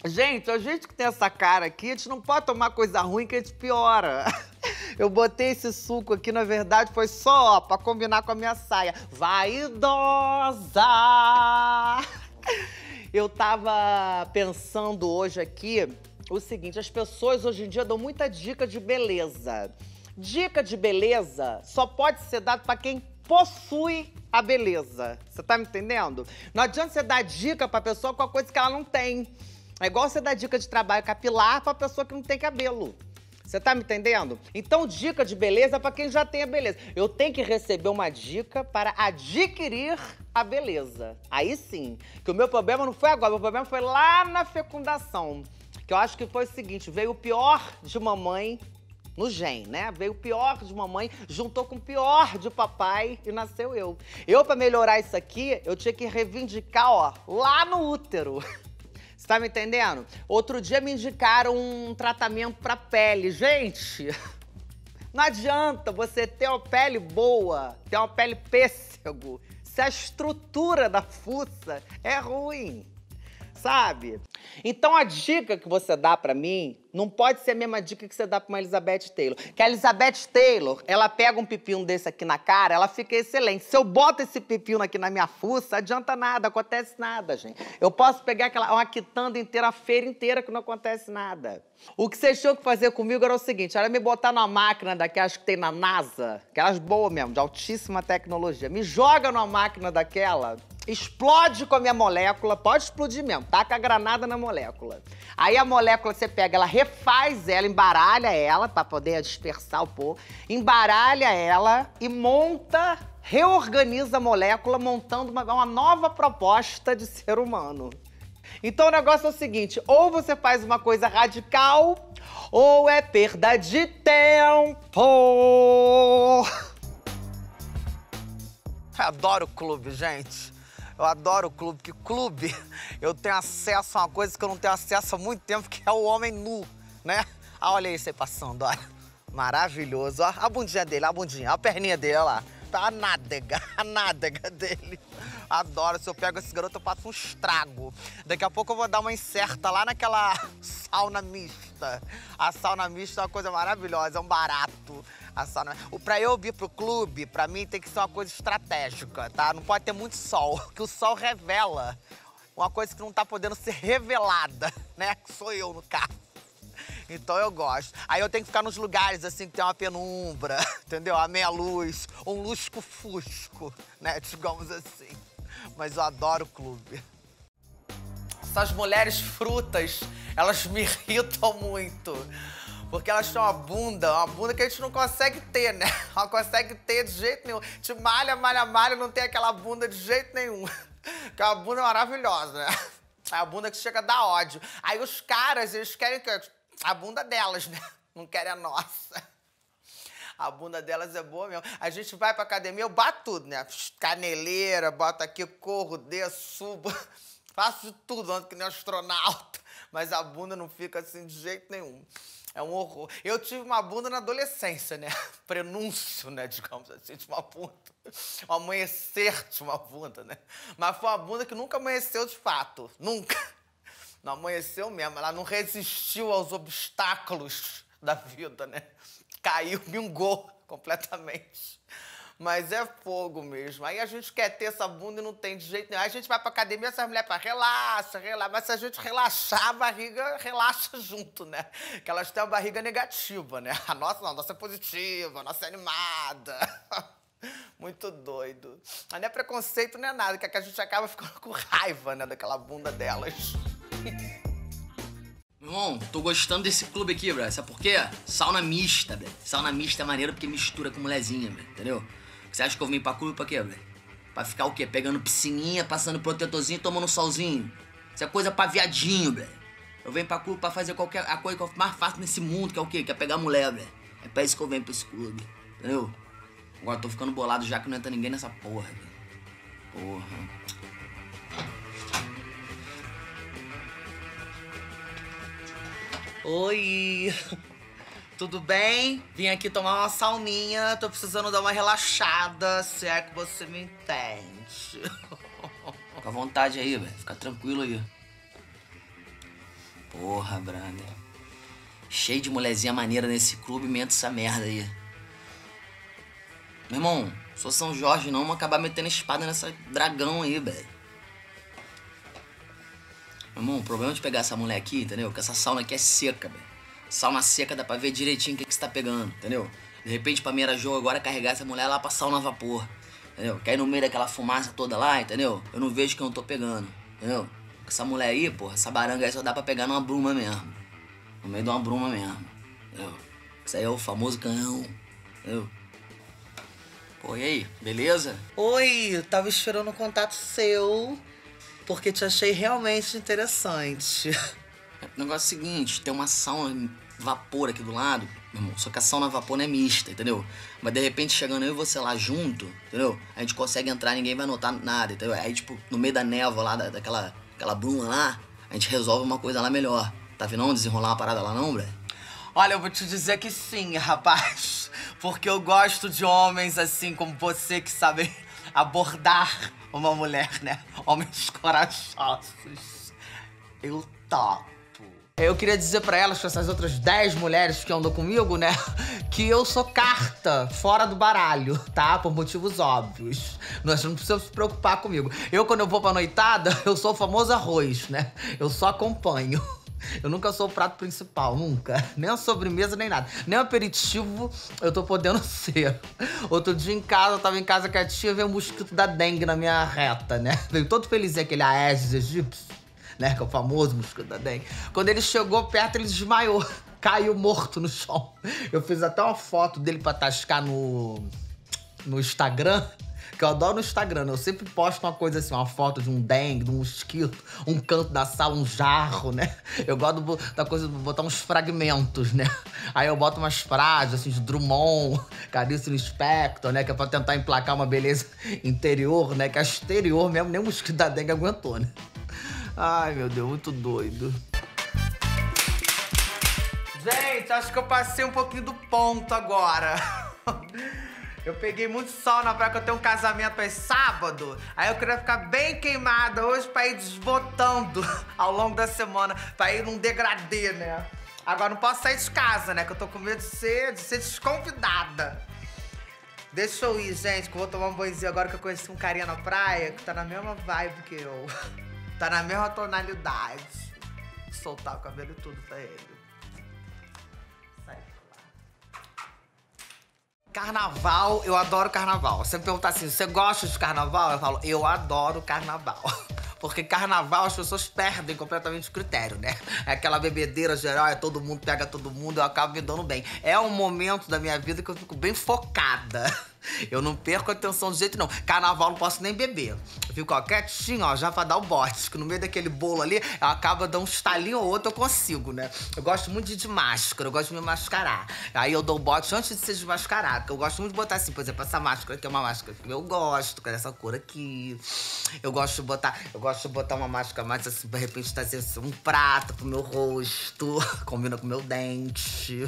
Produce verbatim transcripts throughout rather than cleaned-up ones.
Gente, a gente que tem essa cara aqui, a gente não pode tomar coisa ruim que a gente piora. Eu botei esse suco aqui, na verdade, foi só ó, pra combinar com a minha saia. Vaidosa! Eu tava pensando hoje aqui o seguinte, as pessoas hoje em dia dão muita dica de beleza. Dica de beleza só pode ser dado pra quem possui a beleza. Você tá me entendendo? Não adianta você dar dica pra pessoa com a coisa que ela não tem. É igual você dar dica de trabalho capilar pra pessoa que não tem cabelo. Você tá me entendendo? Então, dica de beleza é pra quem já tem a beleza. Eu tenho que receber uma dica para adquirir a beleza. Aí sim. Que o meu problema não foi agora, o meu problema foi lá na fecundação. Que eu acho que foi o seguinte, veio o pior de mamãe no gene, né? Veio o pior de mamãe, juntou com o pior de papai e nasceu eu. Eu, pra melhorar isso aqui, eu tinha que reivindicar, ó, lá no útero. Você tá me entendendo? Outro dia me indicaram um tratamento pra pele. Gente, não adianta você ter uma pele boa, ter uma pele pêssego, se a estrutura da fuça é ruim, sabe? Então a dica que você dá pra mim não pode ser a mesma dica que você dá pra uma Elizabeth Taylor. Que a Elizabeth Taylor, ela pega um pepino desse aqui na cara, ela fica excelente. Se eu boto esse pepino aqui na minha fuça, adianta nada, acontece nada, gente. Eu posso pegar aquela, uma quitanda inteira, a feira inteira, que não acontece nada. O que vocês tinham que fazer comigo era o seguinte, era me botar numa máquina daquelas que tem na NASA, aquelas boas mesmo, de altíssima tecnologia. Me joga numa máquina daquela, explode com a minha molécula, pode explodir mesmo, taca a granada na molécula. Aí a molécula você pega, ela refaz ela, embaralha ela, pra poder dispersar o pó, embaralha ela e monta, reorganiza a molécula, montando uma, uma nova proposta de ser humano. Então o negócio é o seguinte, ou você faz uma coisa radical, ou é perda de tempo. Eu adoro clube, gente. Eu adoro o clube, porque clube eu tenho acesso a uma coisa que eu não tenho acesso há muito tempo, que é o homem nu, né? Ah, olha isso aí passando, olha. Maravilhoso, ó. A bundinha dele, a bundinha, a perninha dele, olha lá. Tá a nádega, a nádega dele. Adoro, se eu pego esse garoto, eu faço um estrago. Daqui a pouco eu vou dar uma incerta lá naquela sauna mista. A sauna mista é uma coisa maravilhosa, é um barato. A sauna... Pra eu vir pro clube, pra mim tem que ser uma coisa estratégica, tá? Não pode ter muito sol, que o sol revela uma coisa que não tá podendo ser revelada, né? Que sou eu, no caso. Então eu gosto. Aí eu tenho que ficar nos lugares, assim, que tem uma penumbra, entendeu? A meia luz, um lusco-fusco, né? Digamos assim. Mas eu adoro o clube. Essas mulheres frutas, elas me irritam muito. Porque elas têm uma bunda, uma bunda que a gente não consegue ter, né? Não consegue ter de jeito nenhum. Te malha, malha, malha, não tem aquela bunda de jeito nenhum. Que é uma bunda maravilhosa, né? É a bunda que chega a dar ódio. Aí os caras, eles querem que... A bunda delas, né? Não querem a nossa. A bunda delas é boa mesmo. A gente vai pra academia, eu bato tudo, né? Caneleira, boto aqui, corro, desço, subo. Faço de tudo, ando que nem astronauta. Mas a bunda não fica assim de jeito nenhum. É um horror. Eu tive uma bunda na adolescência, né? Prenúncio, né? Digamos assim, de uma bunda. Um amanhecer de uma bunda, né? Mas foi uma bunda que nunca amanheceu de fato. Nunca. Não amanheceu mesmo, ela não resistiu aos obstáculos da vida, né? Caiu, mingou completamente. Mas é fogo mesmo. Aí a gente quer ter essa bunda e não tem de jeito nenhum. Aí a gente vai pra academia, essas mulheres falam, relaxa, relaxa. Mas se a gente relaxar, a barriga relaxa junto, né? Que elas têm a barriga negativa, né? A nossa não, a nossa é positiva, a nossa é animada. Muito doido. Mas não é preconceito, não é nada, que, é que a gente acaba ficando com raiva, né, daquela bunda delas. Meu irmão, tô gostando desse clube aqui, bro. Sabe por quê? Sauna mista, bro. Sauna mista é maneiro porque mistura com mulherzinha, bro. Entendeu? Você acha que eu vim pra clube pra quê, bro? Pra ficar o quê? Pegando piscininha, passando protetorzinho e tomando solzinho. Isso é coisa pra viadinho, bro. Eu venho pra clube pra fazer qualquer a coisa que eu mais faço nesse mundo, que é o quê? Que é pegar mulher, bro. É pra isso que eu venho pra esse clube. Entendeu? Agora eu tô ficando bolado já que não entra ninguém nessa porra, bro. Porra. Oi, tudo bem? Vim aqui tomar uma sauninha, tô precisando dar uma relaxada, se é que você me entende. Fica à vontade aí, velho. Fica tranquilo aí. Porra, brother. Cheio de molezinha maneira nesse clube, mete essa merda aí. Meu irmão, sou São Jorge não, vamos acabar metendo espada nessa dragão aí, velho. Meu irmão, o problema de pegar essa mulher aqui, entendeu? Que essa sauna aqui é seca, velho. Sauna seca dá pra ver direitinho o que, que você tá pegando, entendeu? De repente, pra mim era jogo agora carregar essa mulher lá pra sauna a vapor, entendeu? Que aí no meio daquela fumaça toda lá, entendeu? Eu não vejo que eu não tô pegando, entendeu? Essa mulher aí, porra, essa baranga aí só dá pra pegar numa bruma mesmo. No meio de uma bruma mesmo, entendeu? Isso aí é o famoso canhão, entendeu? Pô, e aí, beleza? Oi, tava esperando um contato seu, porque te achei realmente interessante. O negócio é o seguinte, tem uma sauna vapor aqui do lado, meu irmão, só que a sauna vapor não é mista, entendeu? Mas de repente, chegando eu e você lá junto, entendeu? A gente consegue entrar, ninguém vai notar nada, entendeu? Aí, tipo, no meio da névoa lá, da, daquela aquela bruma lá, a gente resolve uma coisa lá melhor. Tá vendo não desenrolar uma parada lá não, Bré? Olha, eu vou te dizer que sim, rapaz. Porque eu gosto de homens assim como você que sabem abordar uma mulher, né? Homens corajosos. Eu topo. Eu queria dizer pra elas, pra essas outras dez mulheres que andam comigo, né? Que eu sou carta fora do baralho, tá? Por motivos óbvios. Nós não precisamos se preocupar comigo. Eu, quando eu vou pra noitada, eu sou o famoso arroz, né? Eu só acompanho. Eu nunca sou o prato principal, nunca. Nem a sobremesa, nem nada. Nem o aperitivo eu tô podendo ser. Outro dia em casa, eu tava em casa quietinha, veio um mosquito da dengue na minha reta, né? Veio todo felizinho, aquele Aedes aegypti, né? Que é o famoso mosquito da dengue. Quando ele chegou perto, ele desmaiou. Caiu morto no chão. Eu fiz até uma foto dele pra tascar no, no Instagram. Que eu adoro no Instagram, né? Eu sempre posto uma coisa assim, uma foto de um dengue, de um mosquito, um canto da sala, um jarro, né? Eu gosto da coisa de botar uns fragmentos, né? Aí eu boto umas frases, assim, de Drummond, Clarice Lispector, né? Que é pra tentar emplacar uma beleza interior, né? Que a exterior mesmo, nem o mosquito da dengue aguentou, né? Ai, meu Deus, muito doido. Gente, acho que eu passei um pouquinho do ponto agora. Eu peguei muito sol na praia, que eu tenho um casamento aí sábado. Aí eu queria ficar bem queimada hoje pra ir desbotando ao longo da semana, pra ir num degradê, né? Agora não posso sair de casa, né? Que eu tô com medo de ser, de ser desconvidada. Deixa eu ir, gente, que eu vou tomar um banhozinho agora que eu conheci um carinha na praia que tá na mesma vibe que eu. Tá na mesma tonalidade. Vou soltar o cabelo e tudo pra ele. Carnaval, eu adoro carnaval. Você me perguntar assim, você gosta de carnaval? Eu falo, eu adoro carnaval. Porque carnaval as pessoas perdem completamente o critério, né? É aquela bebedeira geral, é todo mundo pega todo mundo, eu acabo me dando bem. É um momento da minha vida que eu fico bem focada. Eu não perco a atenção de jeito não. Carnaval não posso nem beber. Eu fico, ó, quietinho, ó, já pra dar o bote. Que no meio daquele bolo ali, eu acabo dando um estalinho ou outro, eu consigo, né? Eu gosto muito de ir de máscara, eu gosto de me mascarar. Aí eu dou o bote antes de ser desmascarado. Porque eu gosto muito de botar assim, por exemplo, essa máscara aqui é uma máscara que eu gosto, com essa cor aqui. Eu gosto de botar, eu gosto de botar uma máscara mais assim, de repente tá assim, um prato pro meu rosto. Combina com o meu dente.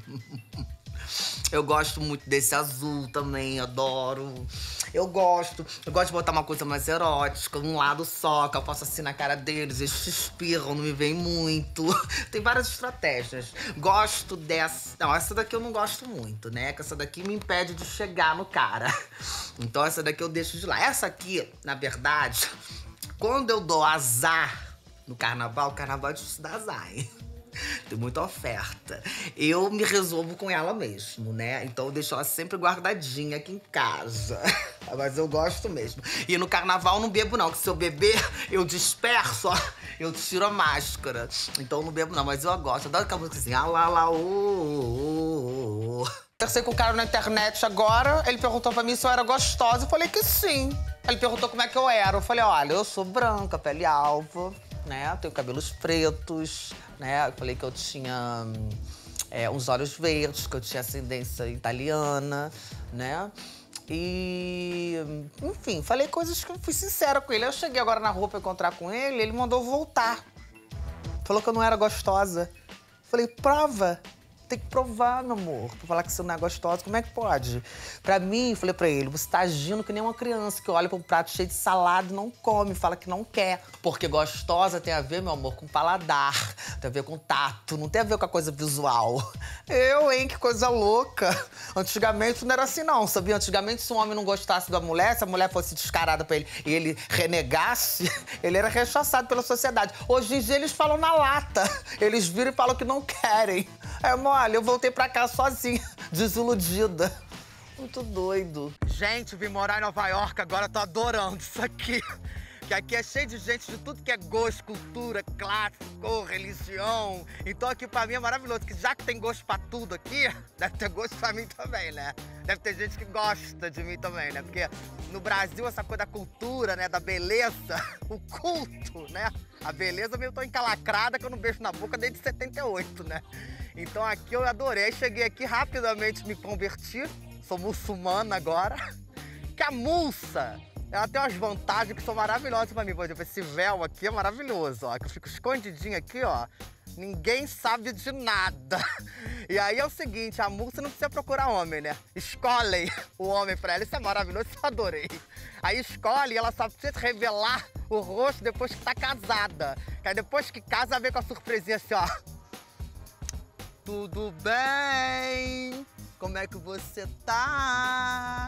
Eu gosto muito desse azul também, adoro. Eu gosto, eu gosto de botar uma coisa mais erótica, um lado só, que eu faço assim na cara deles, eles se espirram, não me veem muito. Tem várias estratégias. Gosto dessa... Não, essa daqui eu não gosto muito, né? Que essa daqui me impede de chegar no cara. Então essa daqui eu deixo de lá. Essa aqui, na verdade, quando eu dou azar no carnaval, o carnaval é difícil dar azar, hein? Tem muita oferta. Eu me resolvo com ela mesmo, né? Então eu deixo ela sempre guardadinha aqui em casa. Mas eu gosto mesmo. E no carnaval eu não bebo não, que se eu beber, eu disperso, ó. Eu tiro a máscara. Então eu não bebo não, mas eu gosto. Eu adoro aquela música assim, ah lá lá, ô, ô, ô. Conversei com o cara na internet agora, ele perguntou pra mim se eu era gostosa. Eu falei que sim. Ele perguntou como é que eu era. Eu falei, olha, eu sou branca, pele alva, né? Tenho cabelos pretos, né? Eu falei que eu tinha é, uns olhos verdes, que eu tinha ascendência italiana, né? E, enfim, falei coisas que eu fui sincera com ele. Eu cheguei agora na rua pra encontrar com ele, ele mandou voltar. Falou que eu não era gostosa. Falei, prova. Tem que provar, meu amor, pra falar que você não é gostosa. Como é que pode? Pra mim, falei pra ele, você tá agindo que nem uma criança que olha pra um prato cheio de salada e não come, fala que não quer. Porque gostosa tem a ver, meu amor, com paladar, tem a ver com tato, não tem a ver com a coisa visual. Eu, hein, que coisa louca. Antigamente não era assim, não, sabia? Antigamente, se um homem não gostasse da mulher, se a mulher fosse descarada pra ele e ele renegasse, ele era rechaçado pela sociedade. Hoje em dia, eles falam na lata. Eles viram e falam que não querem. É, olha, eu voltei pra cá sozinha, desiludida. Muito doido. Gente, vim morar em Nova York, agora tô adorando isso aqui. Que aqui é cheio de gente de tudo que é gosto, cultura, classe, cor, religião. Então aqui pra mim é maravilhoso, que já que tem gosto pra tudo aqui, deve ter gosto pra mim também, né? Deve ter gente que gosta de mim também, né? Porque no Brasil essa coisa da cultura, né, da beleza, o culto, né? A beleza meio tão encalacrada que eu não beijo na boca desde setenta e oito, né? Então aqui eu adorei, cheguei aqui rapidamente, me converti, sou muçulmana agora. Que a mulsa, ela tem umas vantagens que são maravilhosas pra mim. Por exemplo, esse véu aqui é maravilhoso, ó, que eu fico escondidinho aqui, ó. Ninguém sabe de nada. E aí é o seguinte, a mulsa não precisa procurar homem, né? Escolhem o homem pra ela, isso é maravilhoso, isso eu adorei. Aí escolhe e ela só precisa revelar o rosto depois que tá casada. Que aí depois que casa, vem com a surpresinha assim, ó. Tudo bem? Como é que você tá?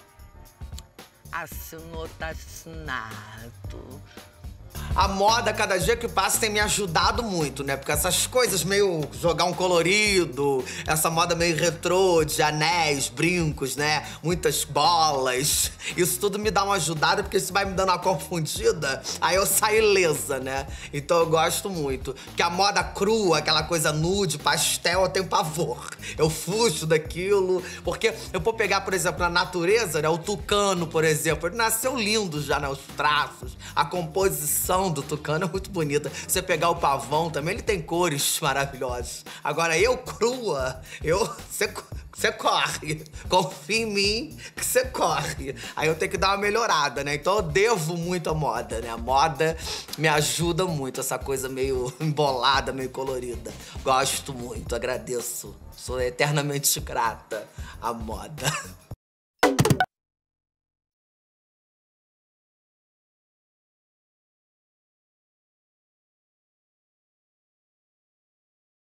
Assinou, tá assinado. A moda, cada dia que passa, tem me ajudado muito, né? Porque essas coisas meio jogar um colorido, essa moda meio retrô, de anéis, brincos, né? Muitas bolas. Isso tudo me dá uma ajudada, porque isso vai me dando uma confundida, aí eu saio ilesa, né? Então eu gosto muito. Porque a moda crua, aquela coisa nude, pastel, eu tenho pavor. Eu fujo daquilo, porque eu vou pegar, por exemplo, a natureza, né? O tucano, por exemplo, ele nasceu lindo já, né? Os traços, a composição do tucano é muito bonita. Você pegar o pavão também, ele tem cores maravilhosas. Agora, eu crua, eu... Você, você corre. Confia em mim que você corre. Aí eu tenho que dar uma melhorada, né? Então eu devo muito à moda, né? A moda me ajuda muito, essa coisa meio embolada, meio colorida. Gosto muito, agradeço. Sou eternamente grata à moda.